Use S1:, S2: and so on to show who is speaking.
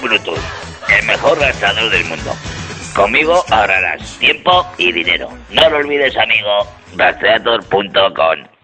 S1: Bluetooth, el mejor rastreador del mundo. Conmigo ahorrarás tiempo y dinero. No lo olvides, amigo. Rastreator.com.